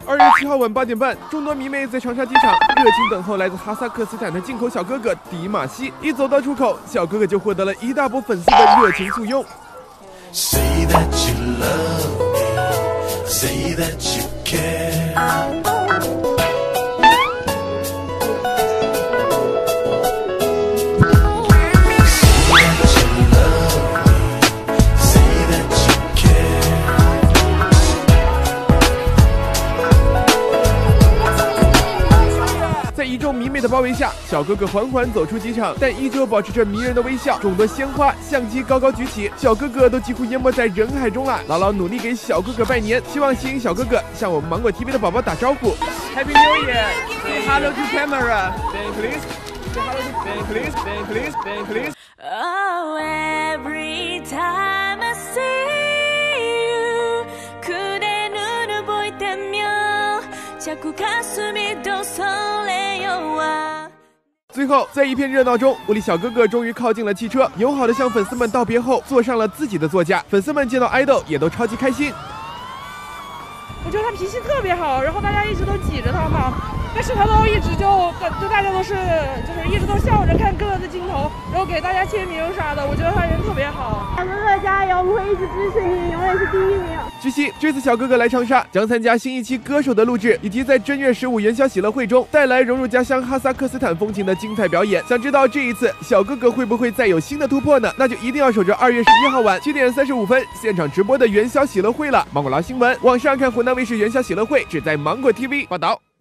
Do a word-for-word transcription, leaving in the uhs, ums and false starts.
二月七号晚八点半，众多迷妹在长沙机场热情等候来自哈萨克斯坦的进口小哥哥迪马西。一走到出口，小哥哥就获得了一大波粉丝的热情簇拥。Say that you love me, say that you care. 在一众迷妹的包围下，小哥哥缓缓走出机场，但依旧保持着迷人的微笑。众多鲜花、相机高高举起，小哥哥都几乎淹没在人海中了。姥姥努力给小哥哥拜年，希望吸引小哥哥向我们芒果 T V 的宝宝打招呼。Happy New Year! Say hello to camera. Say please. Say hello to. Say please. Say please. Say please. Oh, every time I see you, 그대 눈을 볼 때면 자꾸 가슴이 더 설레요. 最后，在一片热闹中，物理小哥哥终于靠近了汽车，友好的向粉丝们道别后，坐上了自己的座驾。粉丝们见到爱豆也都超级开心。 我觉得他脾气特别好，然后大家一直都挤着他嘛，但是他都一直就就大家都是就是一直都笑着看各自的镜头，然后给大家签名啥的。我觉得他人特别好。 小哥哥加油，我们会一直支持你，永远是第一名。 据悉，这次小哥哥来长沙将参加新一期歌手的录制，以及在正月十五元宵喜乐会中带来融入家乡哈萨克斯坦风情的精彩表演。想知道这一次小哥哥会不会再有新的突破呢？那就一定要守着二月十一号晚七点三十五分现场直播的元宵喜乐会了。芒果捞新闻，网上看湖南卫视元宵喜乐会，只在芒果 T V 报道。